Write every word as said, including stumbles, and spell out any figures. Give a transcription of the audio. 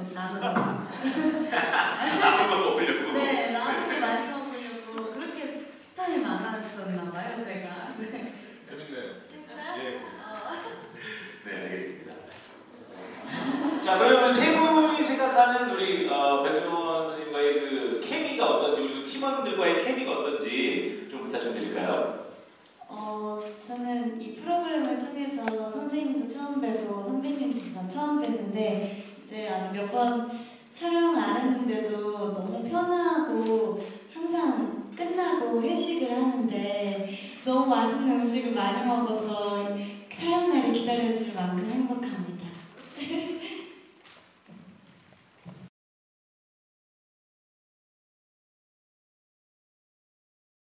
나눠서 남은 거 먹으려고. 네, 나는 게 많이 먹으려고 그렇게 식탐이 많아졌나 봐요, 제가. 네. 재밌네요. 했어요? 예. 네, 알겠습니다. 자, 그러면 세 분이 생각하는 우리 어, 백종원 선생님과의 그 케미가 어떤지, 그리고 팀원들과의 케미가 어떤지 좀 부탁 좀 드릴까요? 어, 저는 이 프로그램을 통해서 선생님도 처음 뵈고 선배님도 처음 뵀는데 이제 아직 몇 번 촬영 안 했는데도 너무 편하고 항상 끝나고 회식을 하는데 너무 맛있는 음식을 많이 먹어서 촬영날을 기다려줄 만큼 행복합니다.